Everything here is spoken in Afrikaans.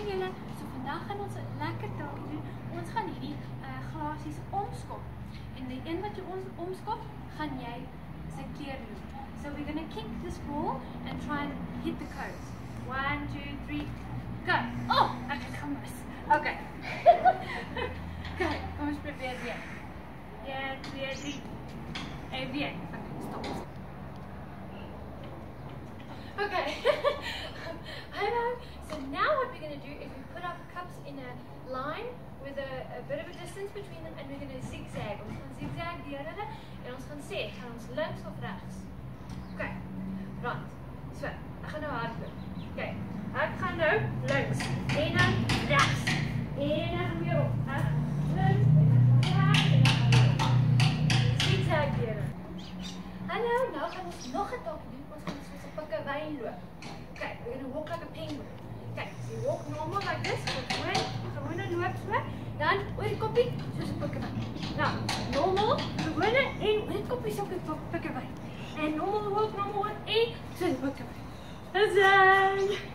Hallo julle, so vandag gaan ons 'n lekker taakie doen. Ons gaan hierdie glasies omskop. En die een wat jy ons omskop, gaan jy se keer doen. So we're going to kick this ball and try and hit the cones. 1, 2, 3, go. Oh, ek het gemis. Okay. Okay, kom ons probeer weer. 1, 2, 3. En weer. Okay, stop. Okay. Hello. So now what we're going to do is we put our cups in a line with a bit of a distance between them, and we're going to zigzag. Ons gaan zigzag die hulle en ons gaan sê, gaan ons links of regs? Okay. Right. So, ek gaan nou hardloop. Okay. Ek gaan nou links en dan regs. En dan weer op. Links en dan regs en dan weer op. Zigzag weer. Hallo, nou gaan ons nog 'n taakie doen. Ons gaan soos 'n pikkewyn loop. Okay, we're going to walk like a penguin. Okay, so you walk normal like this, gewone loop so, dan oor die koppie, soos 'n pikkewyn. Nou, normal, gewone en oor die koppie soos 'n pikkewyn. En normal walk en soos 'n pikkewyn. That's it!